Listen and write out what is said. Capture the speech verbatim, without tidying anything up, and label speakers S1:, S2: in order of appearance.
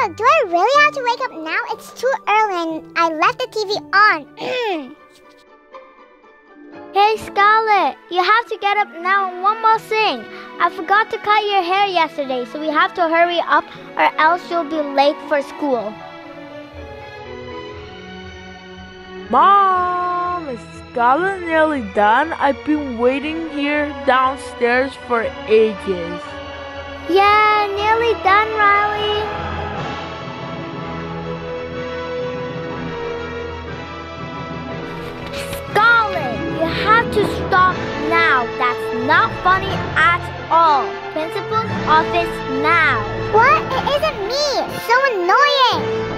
S1: do I really have to wake up now? It's too early and I left the T V on.
S2: Hey, Scarlet, you have to get up now and one more thing. I forgot to cut your hair yesterday, so we have to hurry up or else you'll be late for school.
S3: Mom, is Scarlet nearly done? I've been waiting here downstairs for ages.
S2: Yeah, nearly done, Riley. You have to stop now. That's not funny at all. Principal's office now.
S1: What? It isn't me. It's so annoying.